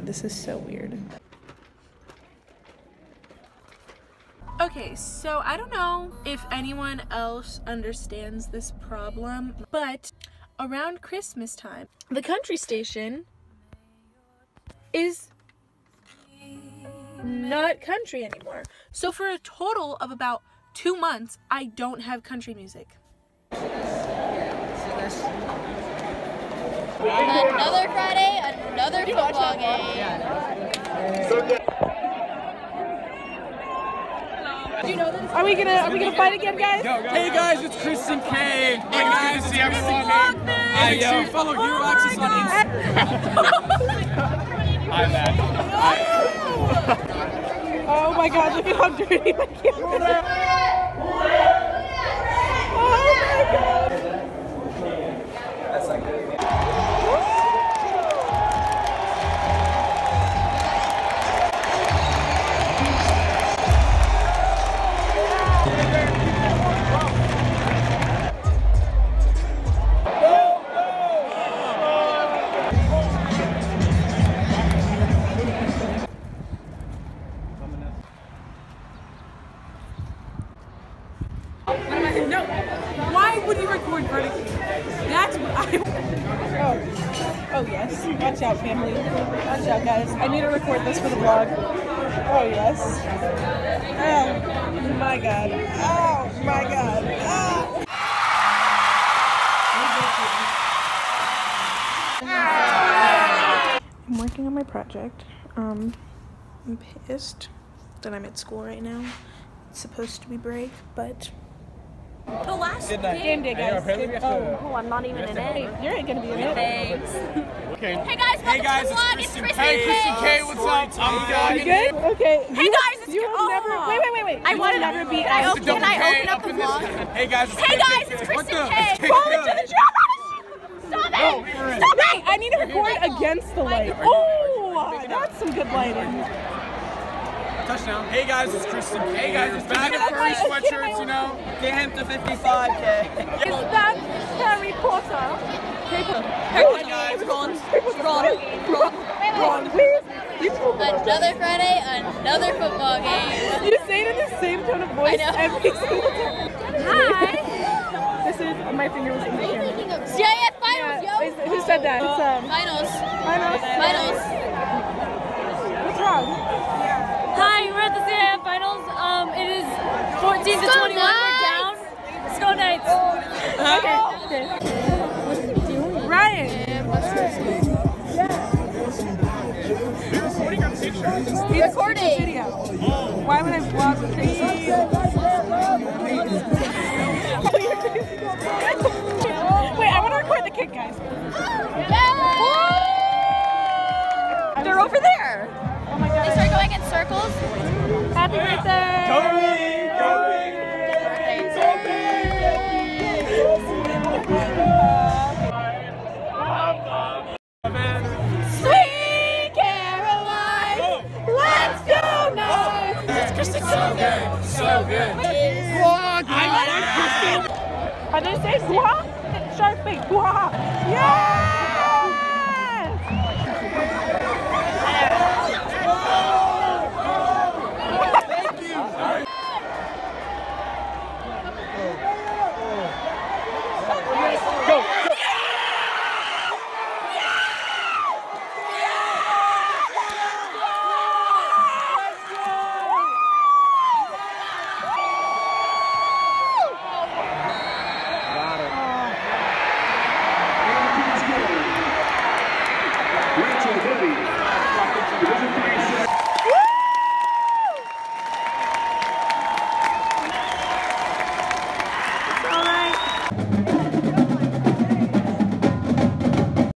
god, this is so weird. Okay, so I don't know if anyone else understands this problem, but around Christmas time, the country station is not country anymore. So for a total of about 2 months, I don't have country music. Another Friday, another football game. Are we gonna fight again, guys? Hey guys, it's Kristen K. Hey guys, it's Kristen Hey, make sure you follow Hero Access on Instagram. I'm back. Oh my god, look at how dirty my camera is. Oh my god. That's like no, why would you record vertically? That's what I... Oh yes. Watch out, family. Watch out, guys. I need to record this for the vlog. Oh yes. Oh my god. Oh my god. Oh. I'm working on my project. I'm pissed that I'm at school right now. It's supposed to be break, but The last game day, guys. Oh, I'm not even in it. You're gonna be in it. Thanks. Okay. Hey guys, it's Kristen K. Hey, Kristen K, what's up? I'm You good? Okay. Hey guys, it's You will never. Wait. I want to never be. Can I open up the vlog? Hey guys, Hey guys, it's Kristen K. Fall into the trash! Stop it! Stop it! I need to record against the light. Oh, that's some good lighting. Touchdown. Hey guys, it's Kristen K. Hey guys, it's back in furry sweatshirts, you know. Get him to 55K. Is that Harry Potter? Hey guys, Ron, please. Another Friday, another football game. You say it in the same tone of voice I know. every single time. Hi. This is my finger was in the camera. CIF finals, yo. Who said that? It's Finals. Finals. What's wrong? Hi, we're at the CIF finals. It is 14 to 21. We're down. Snow Knights. Okay. Ryan. He's recording video. Why would I vlog with Tracy? Wait, I want to record the kick, guys. They're over there. Oh my god. They start going in circles. Happy birthday! Sweet Caroline, let's go now! So good. How do you say? Gua? Shark bait. Gua. Yeah!